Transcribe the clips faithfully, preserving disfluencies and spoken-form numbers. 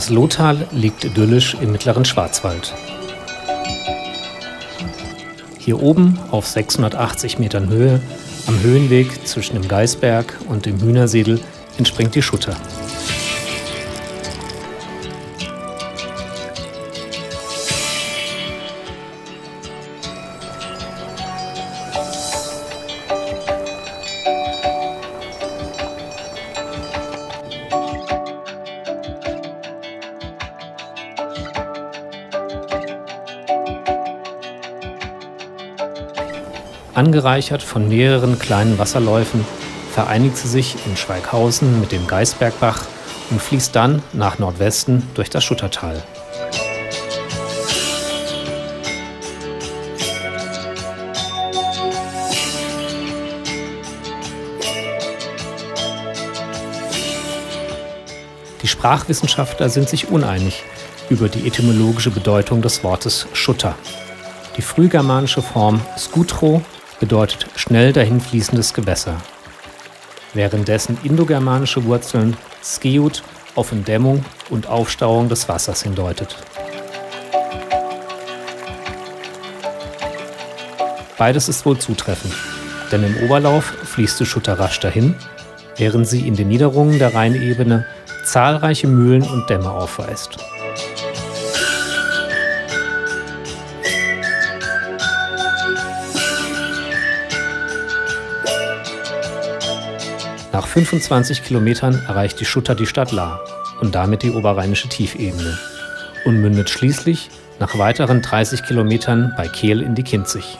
Das Lohtal liegt idyllisch im mittleren Schwarzwald. Hier oben auf sechshundertachtzig Metern Höhe, am Höhenweg zwischen dem Gaisberg und dem Hühnersiedel, entspringt die Schutter. Angereichert von mehreren kleinen Wasserläufen vereinigt sie sich in Schweighausen mit dem Gaisbergbach und fließt dann nach Nordwesten durch das Schuttertal. Die Sprachwissenschaftler sind sich uneinig über die etymologische Bedeutung des Wortes Schutter. Die frühgermanische Form skutro bedeutet schnell dahinfließendes Gewässer, währenddessen indogermanische Wurzeln skeut auf Entdämmung und Aufstauung des Wassers hindeutet. Beides ist wohl zutreffend, denn im Oberlauf fließt die Schutter rasch dahin, während sie in den Niederungen der Rheinebene zahlreiche Mühlen und Dämme aufweist. Nach fünfundzwanzig Kilometern erreicht die Schutter die Stadt Lahr und damit die oberrheinische Tiefebene und mündet schließlich nach weiteren dreißig Kilometern bei Kehl in die Kinzig.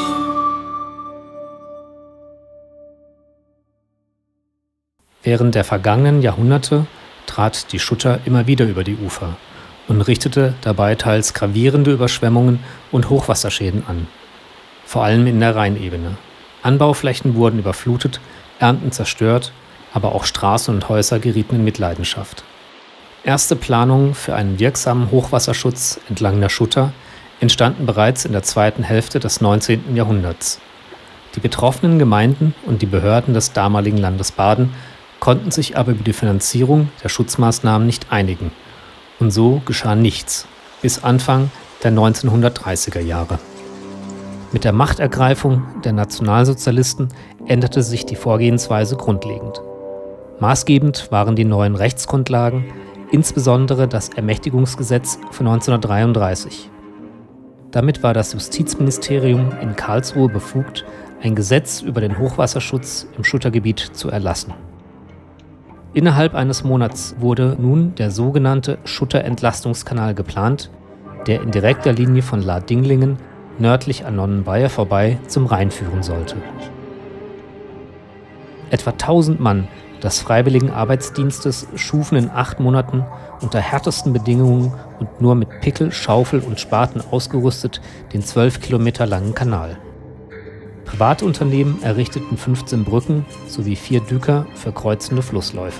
Während der vergangenen Jahrhunderte trat die Schutter immer wieder über die Ufer und richtete dabei teils gravierende Überschwemmungen und Hochwasserschäden an, vor allem in der Rheinebene. Anbauflächen wurden überflutet, Ernten zerstört, aber auch Straßen und Häuser gerieten in Mitleidenschaft. Erste Planungen für einen wirksamen Hochwasserschutz entlang der Schutter entstanden bereits in der zweiten Hälfte des neunzehnten Jahrhunderts. Die betroffenen Gemeinden und die Behörden des damaligen Landes Baden konnten sich aber über die Finanzierung der Schutzmaßnahmen nicht einigen. Und so geschah nichts bis Anfang der neunzehnhundertdreißiger Jahre. Mit der Machtergreifung der Nationalsozialisten änderte sich die Vorgehensweise grundlegend. Maßgebend waren die neuen Rechtsgrundlagen, insbesondere das Ermächtigungsgesetz von neunzehnhundertdreiunddreißig. Damit war das Justizministerium in Karlsruhe befugt, ein Gesetz über den Hochwasserschutz im Schuttergebiet zu erlassen. Innerhalb eines Monats wurde nun der sogenannte Schutterentlastungskanal geplant, der in direkter Linie von Lahr-Dinglingen nördlich an Nonnenweier vorbei zum Rhein führen sollte. Etwa tausend Mann des Freiwilligen Arbeitsdienstes schufen in acht Monaten unter härtesten Bedingungen und nur mit Pickel, Schaufel und Spaten ausgerüstet den zwölf Kilometer langen Kanal. Private Unternehmen errichteten fünfzehn Brücken sowie vier Düker für kreuzende Flussläufe.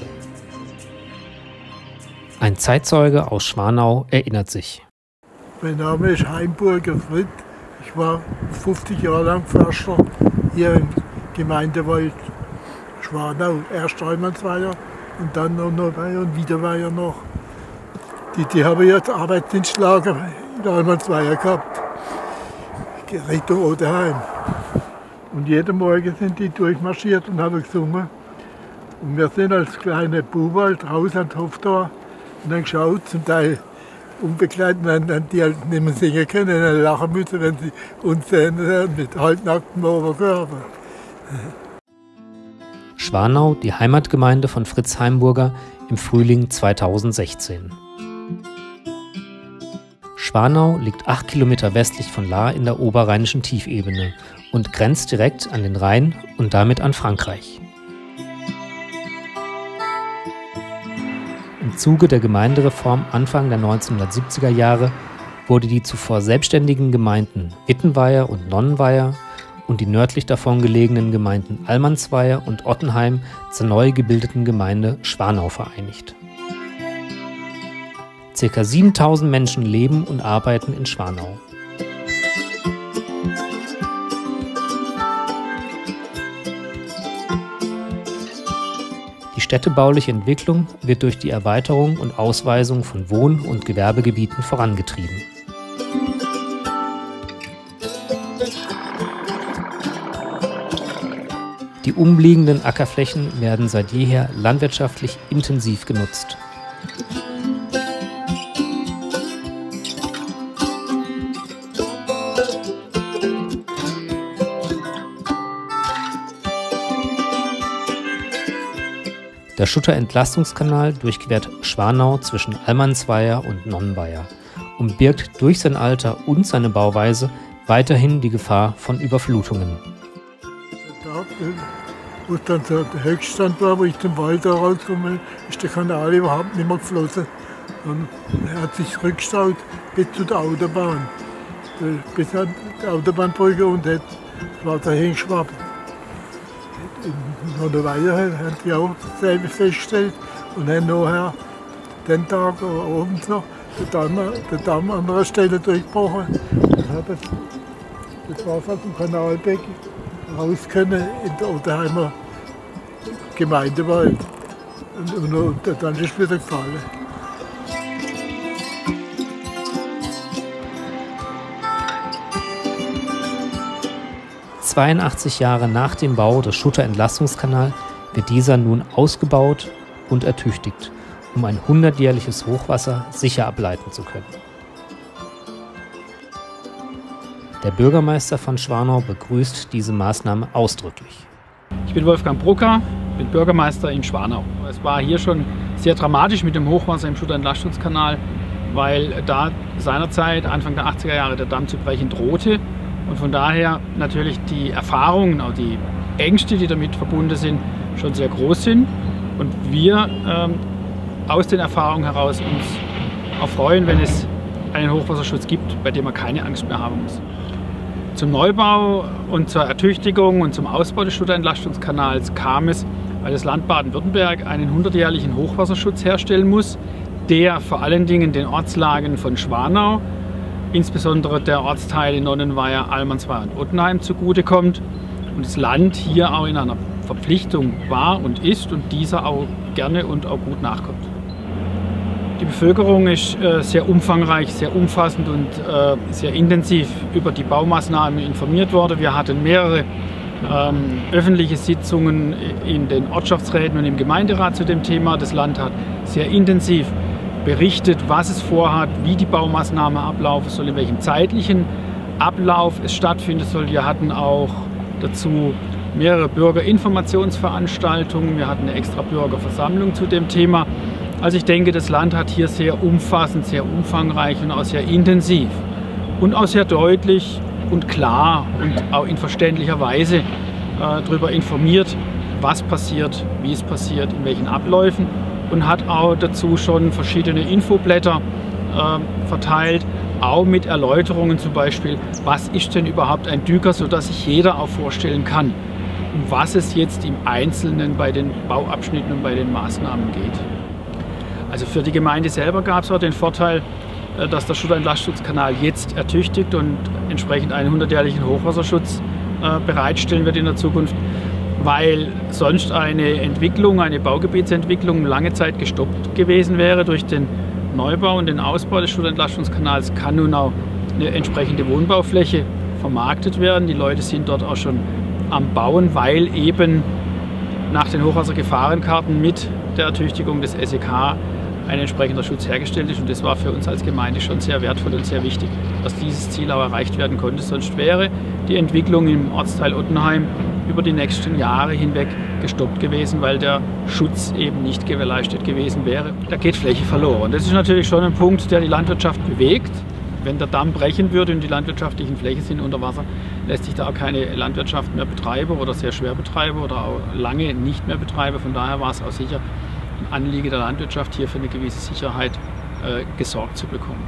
Ein Zeitzeuge aus Schwanau erinnert sich. Mein Name ist Heimburger Fritz. Ich war fünfzig Jahre lang Förster hier im Gemeindewald Schwanau. Erst Reimannsweier und dann noch Neuweier und Wiederweier noch. Die, die haben jetzt Arbeitsdienstlager in Reimannsweier gehabt, Richtung Oderheim. Und jeden Morgen sind die durchmarschiert und haben gesungen. Und wir sind als kleine Buben draußen an den Hoftor und dann geschaut, zum Teil unbegleitet, wenn die halt nicht mehr singen können, dann lachen müssen, wenn sie uns sehen, mit halbnacktem Oberkörper. Schwanau, die Heimatgemeinde von Fritz Heimburger im Frühling zweitausendsechzehn. Schwanau liegt acht Kilometer westlich von Lahr in der oberrheinischen Tiefebene und grenzt direkt an den Rhein und damit an Frankreich. Im Zuge der Gemeindereform Anfang der neunzehnhundertsiebziger Jahre wurde die zuvor selbstständigen Gemeinden Wittenweier und Nonnenweier und die nördlich davon gelegenen Gemeinden Allmannsweier und Ottenheim zur neu gebildeten Gemeinde Schwanau vereinigt. Circa siebentausend Menschen leben und arbeiten in Schwanau. Die städtebauliche Entwicklung wird durch die Erweiterung und Ausweisung von Wohn- und Gewerbegebieten vorangetrieben. Die umliegenden Ackerflächen werden seit jeher landwirtschaftlich intensiv genutzt. Der Schutterentlastungskanal durchquert Schwanau zwischen Allmannsweier und Nonnenweier und birgt durch sein Alter und seine Bauweise weiterhin die Gefahr von Überflutungen. Da, wo es dann so der Höchststand war, wo ich zum Wald da rauskomme, ist der Kanal überhaupt nicht mehr geflossen. Und er hat sich zurückgestaut bis zu der Autobahn, bis an die Autobahnbrücke, und das war der Hengschwapp. In Nonnenweier haben die auch dasselbe festgestellt und haben nachher den Tag oben noch den Damm, den Damm an einer Stelle durchgebrochen. Und hat das, das Wasser aus dem Kanalbecken raus können in der Oderheimer Gemeindewald. Und, und, und dann ist es wieder gefallen. zweiundachtzig Jahre nach dem Bau des Schutterentlastungskanals wird dieser nun ausgebaut und ertüchtigt, um ein hundertjährliches Hochwasser sicher ableiten zu können. Der Bürgermeister von Schwanau begrüßt diese Maßnahme ausdrücklich. Ich bin Wolfgang Brucker, bin Bürgermeister in Schwanau. Es war hier schon sehr dramatisch mit dem Hochwasser im Schutterentlastungskanal, weil da seinerzeit, Anfang der achtziger Jahre, der Damm zu brechen drohte. Und von daher natürlich die Erfahrungen, auch die Ängste, die damit verbunden sind, schon sehr groß sind. Und wir ähm, aus den Erfahrungen heraus uns auch freuen, wenn es einen Hochwasserschutz gibt, bei dem man keine Angst mehr haben muss. Zum Neubau und zur Ertüchtigung und zum Ausbau des Schutterentlastungskanals kam es, weil das Land Baden-Württemberg einen hundertjährlichen Hochwasserschutz herstellen muss, der vor allen Dingen den Ortslagen von Schwanau, insbesondere der Ortsteile Nonnenweier, Allmannsweier und Ottenheim zugutekommt und das Land hier auch in einer Verpflichtung war und ist und dieser auch gerne und auch gut nachkommt. Die Bevölkerung ist äh, sehr umfangreich, sehr umfassend und äh, sehr intensiv über die Baumaßnahmen informiert worden. Wir hatten mehrere ähm, öffentliche Sitzungen in den Ortschaftsräten und im Gemeinderat zu dem Thema. Das Land hat sehr intensiv berichtet, was es vorhat, wie die Baumaßnahme ablaufen soll, in welchem zeitlichen Ablauf es stattfinden soll. Wir hatten auch dazu mehrere Bürgerinformationsveranstaltungen. Wir hatten eine extra Bürgerversammlung zu dem Thema. Also ich denke, das Land hat hier sehr umfassend, sehr umfangreich und auch sehr intensiv und auch sehr deutlich und klar und auch in verständlicher Weise äh, darüber informiert, was passiert, wie es passiert, in welchen Abläufen, und hat auch dazu schon verschiedene Infoblätter äh, verteilt, auch mit Erläuterungen zum Beispiel, was ist denn überhaupt ein Düker, sodass sich jeder auch vorstellen kann, um was es jetzt im Einzelnen bei den Bauabschnitten und bei den Maßnahmen geht. Also für die Gemeinde selber gab es auch den Vorteil, dass der Schutterentlastungskanal jetzt ertüchtigt und entsprechend einen hundertjährlichen Hochwasserschutz äh, bereitstellen wird in der Zukunft, weil sonst eine Entwicklung, eine Baugebietsentwicklung lange Zeit gestoppt gewesen wäre. Durch den Neubau und den Ausbau des Schutterentlastungskanals kann nun auch eine entsprechende Wohnbaufläche vermarktet werden. Die Leute sind dort auch schon am Bauen, weil eben nach den Hochwassergefahrenkarten mit der Ertüchtigung des S E K ein entsprechender Schutz hergestellt ist. Und das war für uns als Gemeinde schon sehr wertvoll und sehr wichtig, dass dieses Ziel auch erreicht werden konnte. Sonst wäre die Entwicklung im Ortsteil Ottenheim über die nächsten Jahre hinweg gestoppt gewesen, weil der Schutz eben nicht gewährleistet gewesen wäre. Da geht Fläche verloren. Das ist natürlich schon ein Punkt, der die Landwirtschaft bewegt. Wenn der Damm brechen würde und die landwirtschaftlichen Flächen sind unter Wasser, lässt sich da auch keine Landwirtschaft mehr betreiben oder sehr schwer betreiben oder auch lange nicht mehr betreiben. Von daher war es auch sicher ein Anliegen der Landwirtschaft, hier für eine gewisse Sicherheit äh, gesorgt zu bekommen.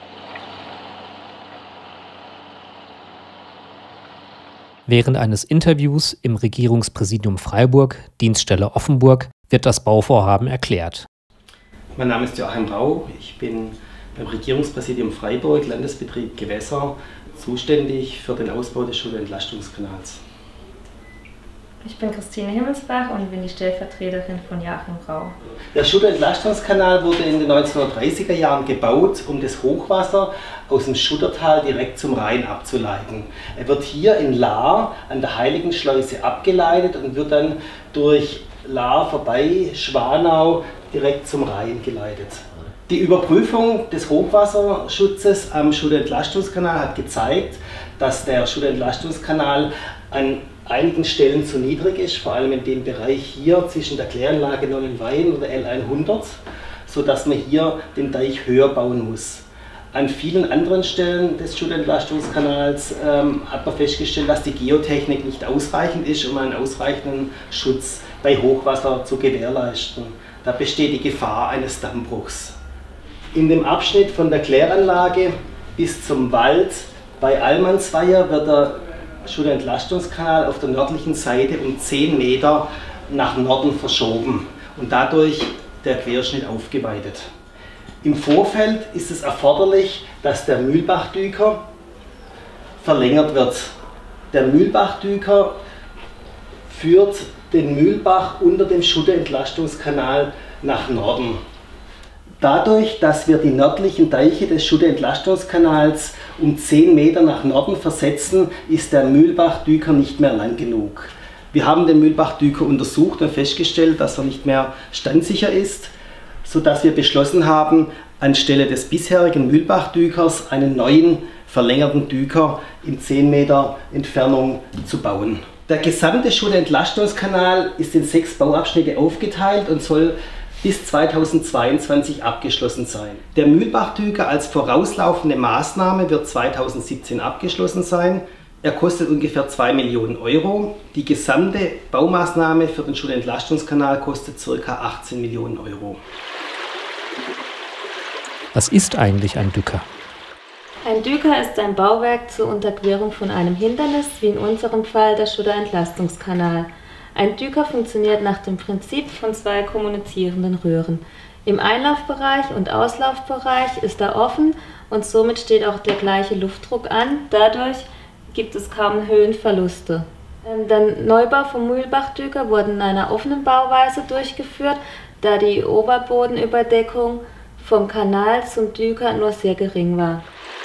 Während eines Interviews im Regierungspräsidium Freiburg, Dienststelle Offenburg, wird das Bauvorhaben erklärt. Mein Name ist Joachim Rau, ich bin beim Regierungspräsidium Freiburg, Landesbetrieb Gewässer, zuständig für den Ausbau des Schutterentlastungskanals. Ich bin Christine Himmelsbach und bin die Stellvertreterin von Joachim Rau. Der Schutterentlastungskanal wurde in den neunzehnhundertdreißiger Jahren gebaut, um das Hochwasser aus dem Schuttertal direkt zum Rhein abzuleiten. Er wird hier in Lahr an der Heiligenschleuse abgeleitet und wird dann durch Lahr vorbei, Schwanau, direkt zum Rhein geleitet. Die Überprüfung des Hochwasserschutzes am Schutterentlastungskanal hat gezeigt, dass der Schutterentlastungskanal an einigen Stellen zu niedrig ist, vor allem in dem Bereich hier zwischen der Kläranlage Nonnenweien oder L hundert, sodass man hier den Deich höher bauen muss. An vielen anderen Stellen des Schutterentlastungskanals ähm, hat man festgestellt, dass die Geotechnik nicht ausreichend ist, um einen ausreichenden Schutz bei Hochwasser zu gewährleisten. Da besteht die Gefahr eines Dammbruchs. In dem Abschnitt von der Kläranlage bis zum Wald bei Allmannsweier wird der Schutterentlastungskanal auf der nördlichen Seite um zehn Meter nach Norden verschoben und dadurch der Querschnitt aufgeweitet. Im Vorfeld ist es erforderlich, dass der Mühlbachdüker verlängert wird. Der Mühlbachdüker führt den Mühlbach unter dem Schutterentlastungskanal nach Norden. Dadurch, dass wir die nördlichen Deiche des Schutterentlastungskanals um zehn Meter nach Norden versetzen, ist der Mühlbachdüker nicht mehr lang genug. Wir haben den Mühlbachdüker untersucht und festgestellt, dass er nicht mehr standsicher ist, sodass wir beschlossen haben, anstelle des bisherigen Mühlbachdükers einen neuen verlängerten Düker in zehn Meter Entfernung zu bauen. Der gesamte Schutterentlastungskanal ist in sechs Bauabschnitte aufgeteilt und soll bis zweitausendzweiundzwanzig abgeschlossen sein. Der Mühlbachdüker als vorauslaufende Maßnahme wird zweitausendsiebzehn abgeschlossen sein. Er kostet ungefähr zwei Millionen Euro. Die gesamte Baumaßnahme für den Schutterentlastungskanal kostet ca. achtzehn Millionen Euro. Was ist eigentlich ein Düker? Ein Düker ist ein Bauwerk zur Unterquerung von einem Hindernis, wie in unserem Fall der Schutterentlastungskanal. Ein Düker funktioniert nach dem Prinzip von zwei kommunizierenden Röhren. Im Einlaufbereich und Auslaufbereich ist er offen und somit steht auch der gleiche Luftdruck an. Dadurch gibt es kaum Höhenverluste. Der Neubau vom Mühlbachdüker wurde in einer offenen Bauweise durchgeführt, da die Oberbodenüberdeckung vom Kanal zum Düker nur sehr gering war.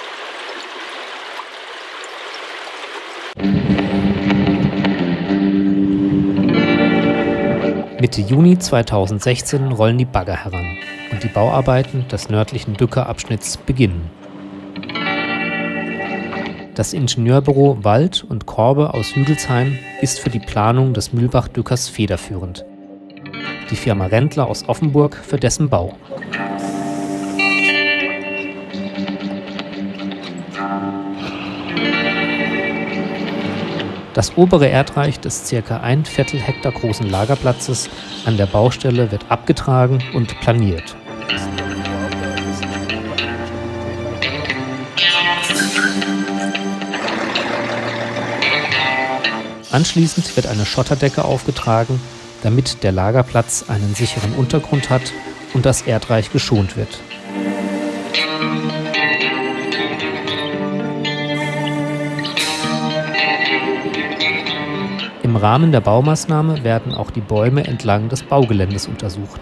Mitte Juni zweitausendsechzehn rollen die Bagger heran und die Bauarbeiten des nördlichen Dückerabschnitts beginnen. Das Ingenieurbüro Wald und Korbe aus Hügelsheim ist für die Planung des Mühlbachdükers federführend. Die Firma Rendler aus Offenburg für dessen Bau. Das obere Erdreich des ca. ein Viertel Hektar großen Lagerplatzes an der Baustelle wird abgetragen und planiert. Anschließend wird eine Schotterdecke aufgetragen, damit der Lagerplatz einen sicheren Untergrund hat und das Erdreich geschont wird. Im Rahmen der Baumaßnahme werden auch die Bäume entlang des Baugeländes untersucht.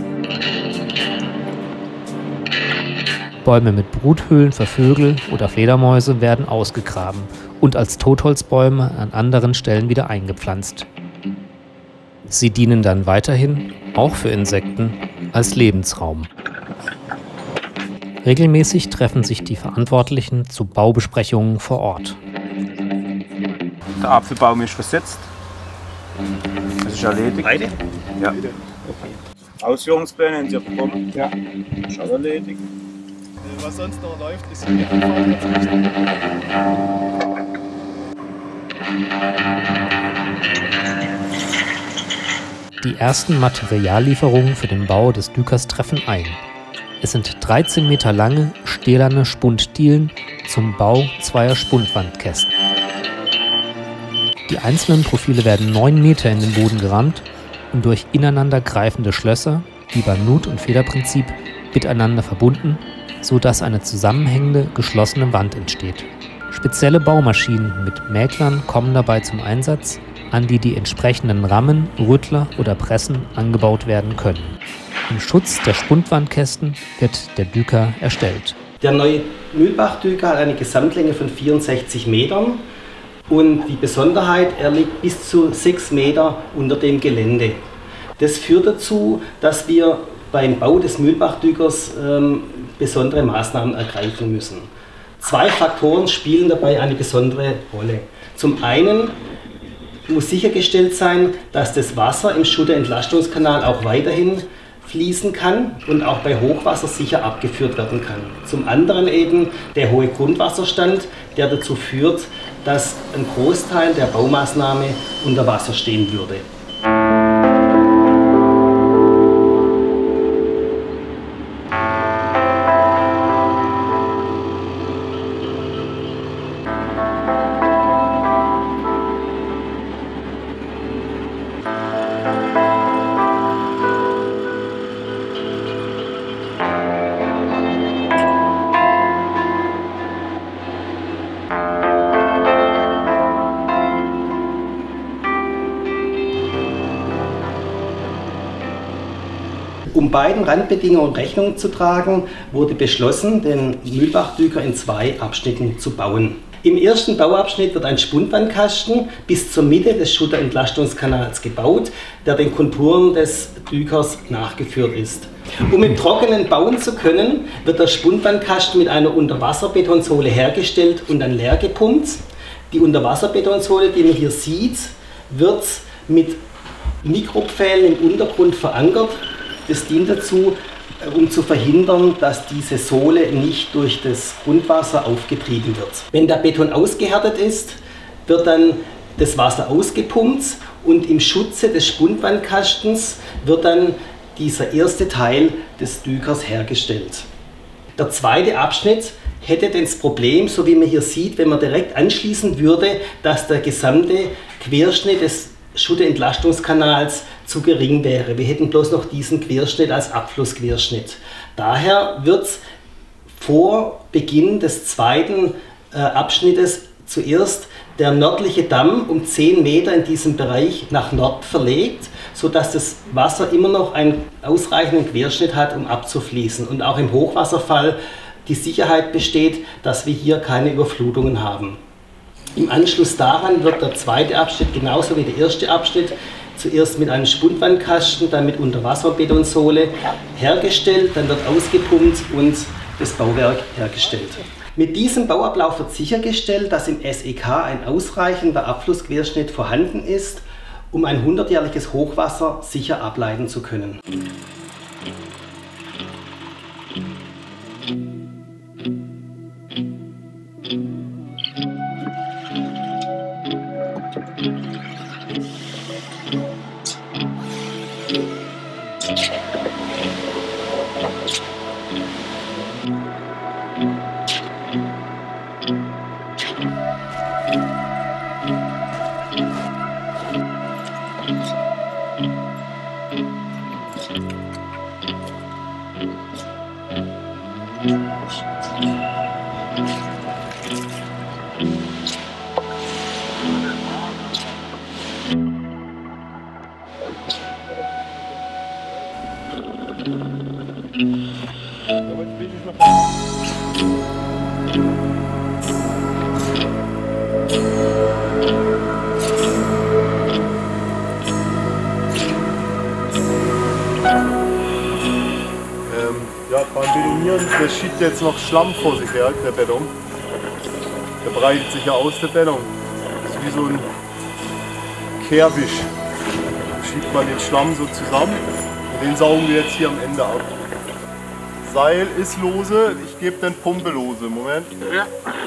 Bäume mit Bruthöhlen für Vögel oder Fledermäuse werden ausgegraben und als Totholzbäume an anderen Stellen wieder eingepflanzt. Sie dienen dann weiterhin, auch für Insekten, als Lebensraum. Regelmäßig treffen sich die Verantwortlichen zu Baubesprechungen vor Ort. Der Apfelbaum ist versetzt. Das ist erledigt. Beide? Ja. Okay. Ausführungspläne haben Sie bekommen? Ja. Ist auch erledigt. Was sonst noch läuft, ist die Anfahrt. Die ersten Materiallieferungen für den Bau des Dükers treffen ein. Es sind dreizehn Meter lange, stählerne Spunddielen zum Bau zweier Spundwandkästen. Die einzelnen Profile werden neun Meter in den Boden gerammt und durch ineinander greifende Schlösser, wie beim Nut- und Federprinzip, miteinander verbunden, sodass eine zusammenhängende, geschlossene Wand entsteht. Spezielle Baumaschinen mit Mäklern kommen dabei zum Einsatz, an die die entsprechenden Rammen, Rüttler oder Pressen angebaut werden können. Im Schutz der Spundwandkästen wird der Düker erstellt. Der neue Mühlbach-Düker hat eine Gesamtlänge von vierundsechzig Metern und die Besonderheit, er liegt bis zu sechs Meter unter dem Gelände. Das führt dazu, dass wir beim Bau des Mühlbach-Dükers ähm, besondere Maßnahmen ergreifen müssen. Zwei Faktoren spielen dabei eine besondere Rolle. Zum einen muss sichergestellt sein, dass das Wasser im Schutterentlastungskanal auch weiterhin fließen kann und auch bei Hochwasser sicher abgeführt werden kann. Zum anderen eben der hohe Grundwasserstand, der dazu führt, dass ein Großteil der Baumaßnahme unter Wasser stehen würde. Um beiden Randbedingungen Rechnung zu tragen, wurde beschlossen, den Mühlbach-Düker in zwei Abschnitten zu bauen. Im ersten Bauabschnitt wird ein Spundwandkasten bis zur Mitte des Schutterentlastungskanals gebaut, der den Konturen des Dükers nachgeführt ist. Um im Trockenen bauen zu können, wird der Spundwandkasten mit einer Unterwasserbetonsole hergestellt und dann leer gepumpt. Die Unterwasserbetonsole, die man hier sieht, wird mit Mikropfählen im Untergrund verankert. Das dient dazu, um zu verhindern, dass diese Sohle nicht durch das Grundwasser aufgetrieben wird. Wenn der Beton ausgehärtet ist, wird dann das Wasser ausgepumpt und im Schutze des Spundwandkastens wird dann dieser erste Teil des Dükers hergestellt. Der zweite Abschnitt hätte das Problem, so wie man hier sieht, wenn man direkt anschließen würde, dass der gesamte Querschnitt des Schutterentlastungskanals zu gering wäre. Wir hätten bloß noch diesen Querschnitt als Abflussquerschnitt. Daher wird vor Beginn des zweiten äh, Abschnittes zuerst der nördliche Damm um zehn Meter in diesem Bereich nach Nord verlegt, sodass das Wasser immer noch einen ausreichenden Querschnitt hat, um abzufließen. Und auch im Hochwasserfall die Sicherheit besteht, dass wir hier keine Überflutungen haben. Im Anschluss daran wird der zweite Abschnitt genauso wie der erste Abschnitt zuerst mit einem Spundwandkasten, dann mit Unterwasserbetonsole hergestellt, dann wird ausgepumpt und das Bauwerk hergestellt. Mit diesem Bauablauf wird sichergestellt, dass im S E K ein ausreichender Abflussquerschnitt vorhanden ist, um ein hundertjährliches Hochwasser sicher ableiten zu können. Ja, beim Betonieren, der schiebt jetzt noch Schlamm vor sich her, der Beton. Der breitet sich ja aus, der Beton. Das ist wie so ein Kehrwisch. Da schiebt man den Schlamm so zusammen und den saugen wir jetzt hier am Ende ab. Seil ist lose, ich gebe den Pumpe lose. Moment. Ja.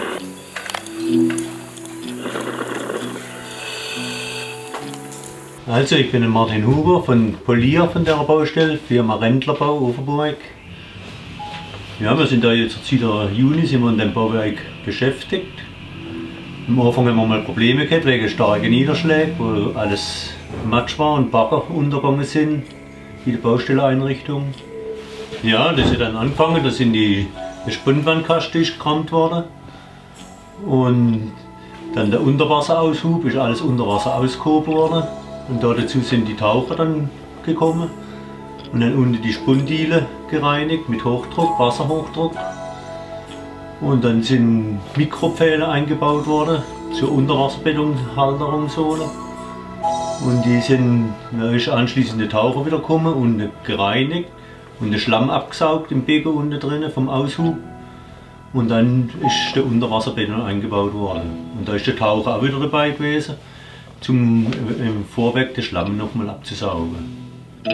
Also, ich bin Martin Huber von Polier von der Baustelle, Firma Rendlerbau Overburg. Ja, wir sind da jetzt seit Juni sind wir in dem Bauwerk beschäftigt. Am Anfang haben wir mal Probleme gehabt wegen starken Niederschlägen, wo alles Matsch war und Bagger untergegangen sind, wie die Baustelleinrichtung. Ja, das ist dann angefangen, da sind die Spundwandkasten gekramt worden. Und Dann der Unterwasseraushub, ist alles unter Wasser ausgehoben worden. Und dazu sind die Taucher dann gekommen. Und dann unten die Spundile gereinigt mit Hochdruck, Wasserhochdruck. Und dann sind Mikropfähle eingebaut worden zur Unterwasserbetonhalterungszone. Und die sind, da ist anschließend der Taucher wieder gekommen und gereinigt und der Schlamm abgesaugt im Becken unten drin vom Aushub. Und dann ist der Unterwasserbeton eingebaut worden. Und da ist der Taucher auch wieder dabei gewesen, zum im Vorweg den Schlamm nochmal abzusaugen.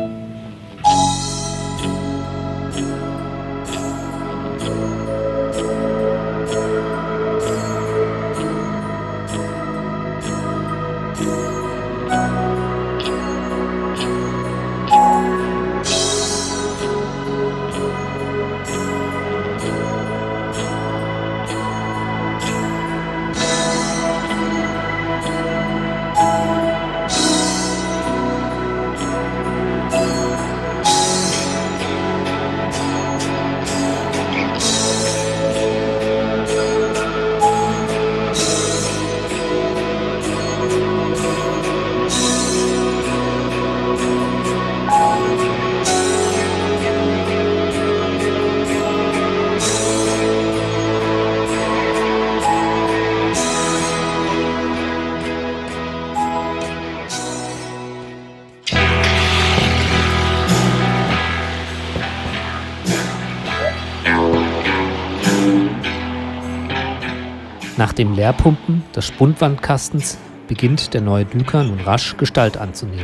Nach dem Leerpumpen des Spundwandkastens beginnt der neue Düker nun rasch Gestalt anzunehmen.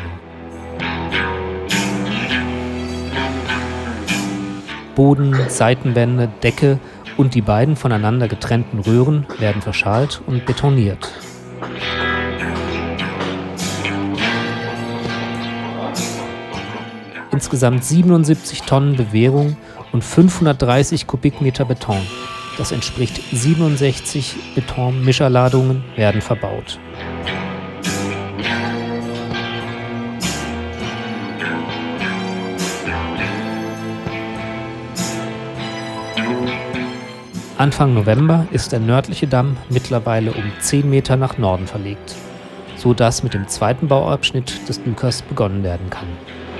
Boden, Seitenwände, Decke und die beiden voneinander getrennten Röhren werden verschalt und betoniert. Insgesamt siebenundsiebzig Tonnen Bewehrung und fünfhundertdreißig Kubikmeter Beton. Das entspricht siebenundsechzig Betonmischerladungen, werden verbaut. Anfang November ist der nördliche Damm mittlerweile um zehn Meter nach Norden verlegt, sodass mit dem zweiten Bauabschnitt des Dükers begonnen werden kann.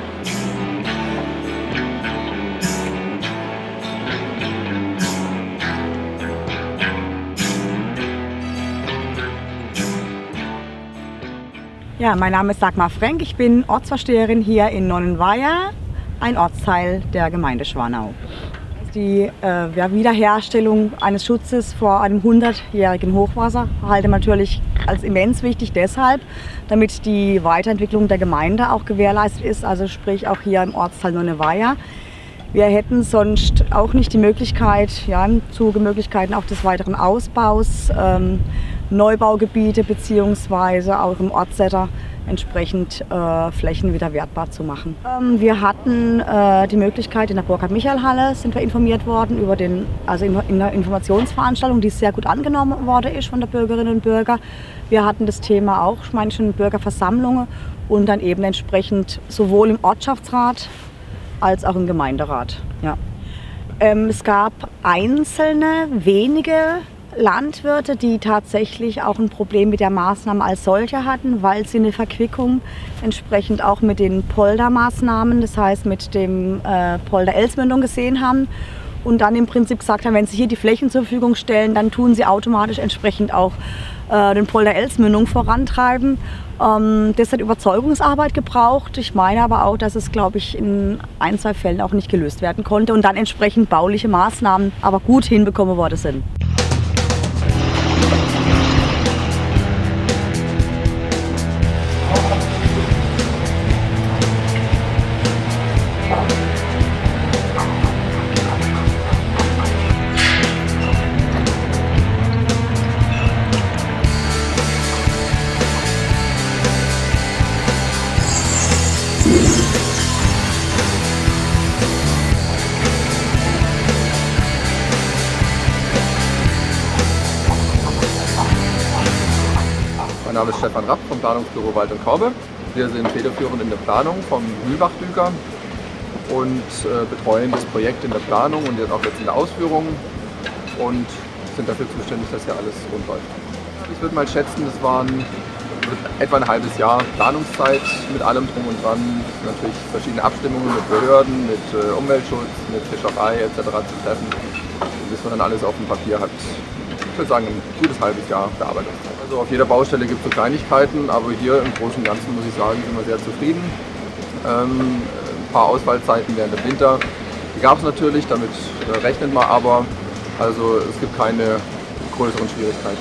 Ja, mein Name ist Dagmar Frenk, ich bin Ortsvorsteherin hier in Nonnenweiher, ein Ortsteil der Gemeinde Schwanau. Die äh, ja, Wiederherstellung eines Schutzes vor einem hundertjährigen Hochwasser halte man natürlich als immens wichtig deshalb, damit die Weiterentwicklung der Gemeinde auch gewährleistet ist, also sprich auch hier im Ortsteil Nonnenweiher. Wir hätten sonst auch nicht die Möglichkeit, ja, im Zuge Möglichkeiten auch des weiteren Ausbaus, ähm, Neubaugebiete bzw. auch im Ortssetter entsprechend äh, Flächen wieder wertbar zu machen. Ähm, wir hatten äh, die Möglichkeit, in der Burkhard-Michael-Halle sind wir informiert worden über den, also in, in der Informationsveranstaltung, die sehr gut angenommen worden ist von der Bürgerinnen und Bürger. Wir hatten das Thema auch, ich meine schon Bürgerversammlungen und dann eben entsprechend sowohl im Ortschaftsrat als auch im Gemeinderat. Ja. Ähm, es gab einzelne, wenige Landwirte, die tatsächlich auch ein Problem mit der Maßnahme als solche hatten, weil sie eine Verquickung entsprechend auch mit den Poldermaßnahmen, das heißt mit dem äh, Polder Elsmündung gesehen haben und dann im Prinzip gesagt haben, wenn sie hier die Flächen zur Verfügung stellen, dann tun sie automatisch entsprechend auch äh, den Polder Elsmündung vorantreiben. Ähm, das hat Überzeugungsarbeit gebraucht. Ich meine aber auch, dass es, glaube ich, in ein, zwei Fällen auch nicht gelöst werden konnte und dann entsprechend bauliche Maßnahmen aber gut hinbekommen worden sind. Mein Name ist Stefan Rapp vom Planungsbüro Wald und Korbe. Wir sind federführend in der Planung vom Mühlbach-Düker und äh, betreuen das Projekt in der Planung und jetzt auch jetzt in der Ausführung und sind dafür zuständig, dass hier alles rund läuft. Ich würde mal schätzen, das waren etwa ein halbes Jahr Planungszeit mit allem drum und dran. Natürlich verschiedene Abstimmungen mit Behörden, mit äh, Umweltschutz, mit Fischerei et cetera zu treffen. Und bis man dann alles auf dem Papier hat, ich würde sagen, ein gutes halbes Jahr Bearbeitungszeit. Also auf jeder Baustelle gibt es so Kleinigkeiten, aber hier im Großen und Ganzen muss ich sagen, sind wir sehr zufrieden. Ähm, ein paar Ausfallzeiten während dem Winter, die gab es natürlich, damit äh, rechnet man aber. Also es gibt keine größeren Schwierigkeiten.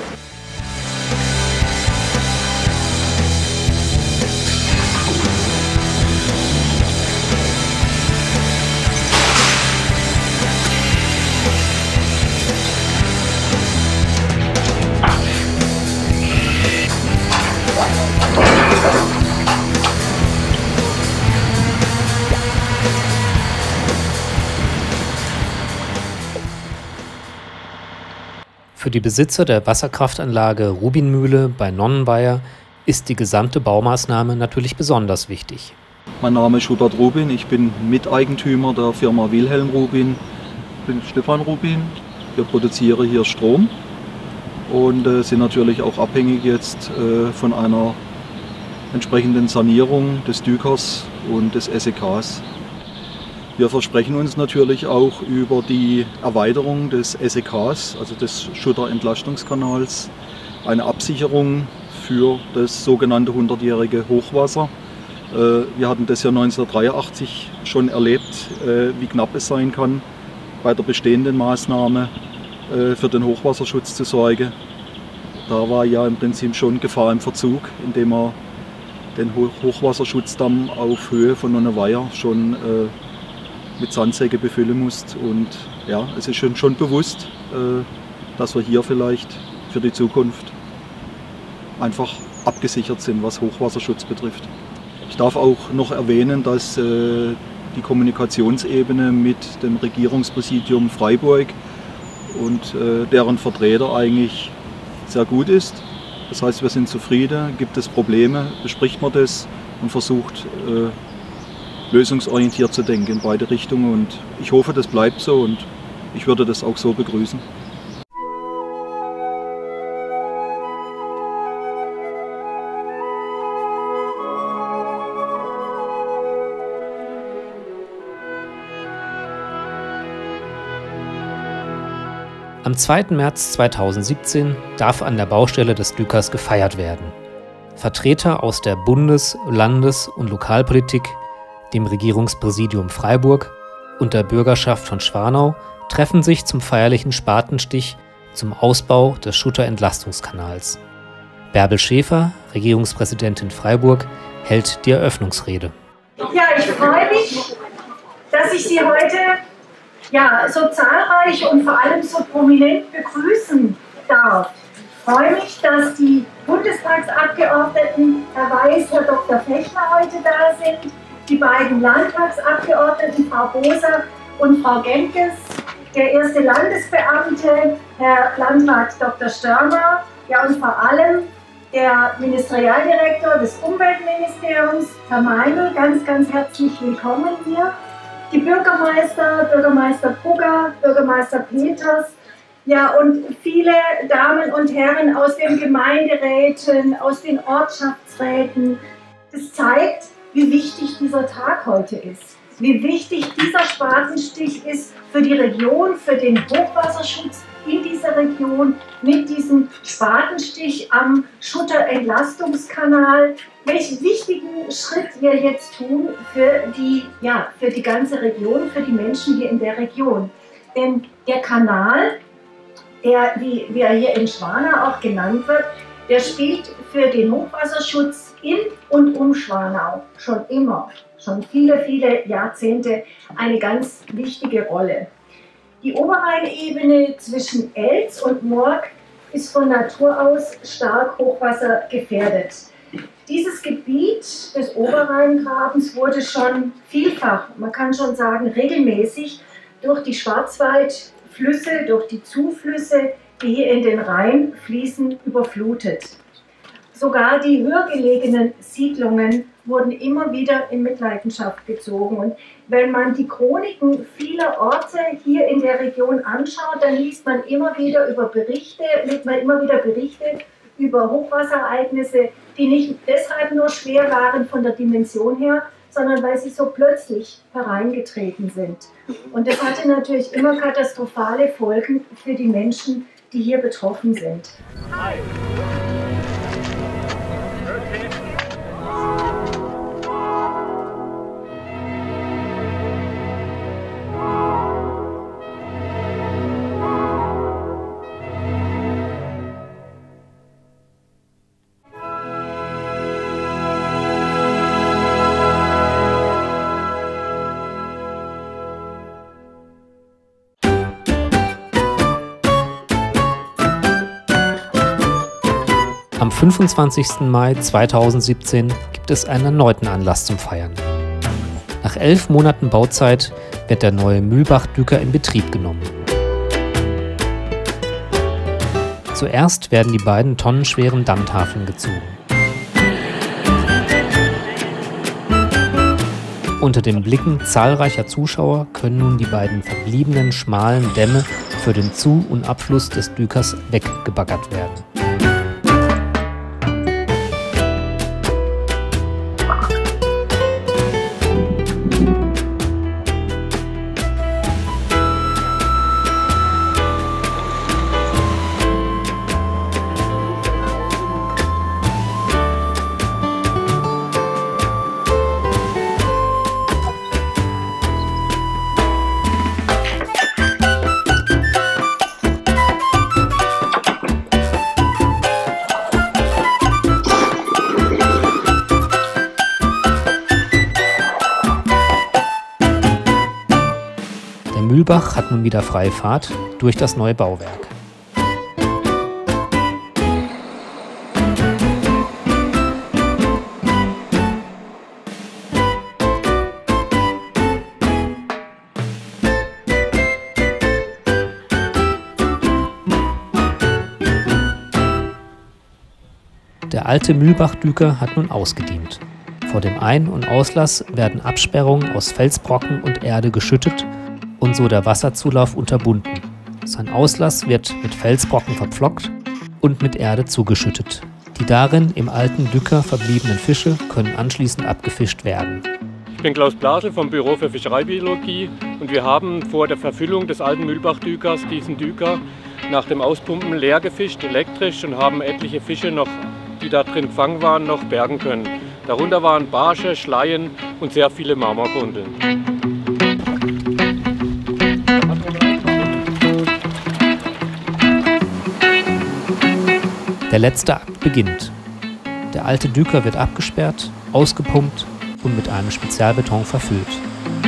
Für die Besitzer der Wasserkraftanlage Rubinmühle bei Nonnenweiher ist die gesamte Baumaßnahme natürlich besonders wichtig. Mein Name ist Hubert Rubin, ich bin Miteigentümer der Firma Wilhelm Rubin. Ich bin Stefan Rubin, wir produzieren hier Strom und äh, sind natürlich auch abhängig jetzt äh, von einer entsprechenden Sanierung des Dükers und des S E Ks. Wir versprechen uns natürlich auch über die Erweiterung des S E Ks, also des Schutterentlastungskanals, eine Absicherung für das sogenannte hundertjährige Hochwasser. Wir hatten das ja neunzehnhundertdreiundachtzig schon erlebt, wie knapp es sein kann, bei der bestehenden Maßnahme für den Hochwasserschutz zu sorgen. Da war ja im Prinzip schon Gefahr im Verzug, indem man den Hochwasserschutzdamm auf Höhe von Nonnenweiher schon mit Sandsäcke befüllen musst. Und ja, es ist schon, schon bewusst, äh, dass wir hier vielleicht für die Zukunft einfach abgesichert sind, was Hochwasserschutz betrifft. Ich darf auch noch erwähnen, dass äh, die Kommunikationsebene mit dem Regierungspräsidium Freiburg und äh, deren Vertreter eigentlich sehr gut ist. Das heißt, wir sind zufrieden, gibt es Probleme, bespricht man das und versucht, äh, lösungsorientiert zu denken in beide Richtungen, und ich hoffe, das bleibt so und ich würde das auch so begrüßen. Am zweiten März zweitausendsiebzehn darf an der Baustelle des Dükers gefeiert werden. Vertreter aus der Bundes-, Landes- und Lokalpolitik, dem Regierungspräsidium Freiburg und der Bürgerschaft von Schwanau treffen sich zum feierlichen Spatenstich zum Ausbau des Schutterentlastungskanals. Bärbel Schäfer, Regierungspräsidentin Freiburg, hält die Eröffnungsrede. Ja, ich freue mich, dass ich Sie heute ja, so zahlreich und vor allem so prominent begrüßen darf. Ich freue mich, dass die Bundestagsabgeordneten, Herr Weiß, Herr Doktor Fechner, heute da sind, die beiden Landtagsabgeordneten, Frau Boser und Frau Gemkes, der erste Landesbeamte, Herr Landrat Doktor Störmer, ja, und vor allem der Ministerialdirektor des Umweltministeriums, Herr Meinl, ganz, ganz herzlich willkommen hier. Die Bürgermeister, Bürgermeister Brugger, Bürgermeister Peters, ja, und viele Damen und Herren aus den Gemeinderäten, aus den Ortschaftsräten. Das zeigt, wie wichtig dieser Tag heute ist, wie wichtig dieser Spatenstich ist für die Region, für den Hochwasserschutz in dieser Region, mit diesem Spatenstich am Schutterentlastungskanal. Welchen wichtigen Schritt wir jetzt tun für die, ja, für die ganze Region, für die Menschen hier in der Region. Denn der Kanal, der, wie, wie er hier in Schwanau auch genannt wird, der spielt für den Hochwasserschutz in und um Schwanau schon immer, schon viele, viele Jahrzehnte eine ganz wichtige Rolle. Die Oberrheinebene zwischen Elz und Murg ist von Natur aus stark hochwassergefährdet. Dieses Gebiet des Oberrheingrabens wurde schon vielfach, man kann schon sagen regelmäßig, durch die Schwarzwaldflüsse, durch die Zuflüsse, die hier in den Rhein fließen, überflutet. Sogar die höher gelegenen Siedlungen wurden immer wieder in Mitleidenschaft gezogen. Und wenn man die Chroniken vieler Orte hier in der Region anschaut, dann liest man immer wieder über Berichte, liest man immer wieder Berichte über Hochwasserereignisse, die nicht deshalb nur schwer waren von der Dimension her, sondern weil sie so plötzlich hereingetreten sind. Und das hatte natürlich immer katastrophale Folgen für die Menschen, die hier betroffen sind. Am fünfundzwanzigsten Mai zweitausendsiebzehn gibt es einen erneuten Anlass zum Feiern. Nach elf Monaten Bauzeit wird der neue Mühlbach-Düker in Betrieb genommen. Zuerst werden die beiden tonnenschweren Dammtafeln gezogen. Unter den Blicken zahlreicher Zuschauer können nun die beiden verbliebenen schmalen Dämme für den Zu- und Abfluss des Dükers weggebaggert werden. Mühlbach hat nun wieder freie Fahrt durch das neue Bauwerk. Der alte Mühlbach-Düker hat nun ausgedient. Vor dem Ein- und Auslass werden Absperrungen aus Felsbrocken und Erde geschüttet und so der Wasserzulauf unterbunden. Sein Auslass wird mit Felsbrocken verpflockt und mit Erde zugeschüttet. Die darin im alten Düker verbliebenen Fische können anschließend abgefischt werden. Ich bin Klaus Blasel vom Büro für Fischereibiologie und wir haben vor der Verfüllung des alten Mühlbach-Dükers diesen Düker nach dem Auspumpen leer gefischt, elektrisch, und haben etliche Fische, noch, die da drin gefangen waren, noch bergen können. Darunter waren Barsche, Schleien und sehr viele Marmorgundeln. Der letzte Akt beginnt. Der alte Düker wird abgesperrt, ausgepumpt und mit einem Spezialbeton verfüllt.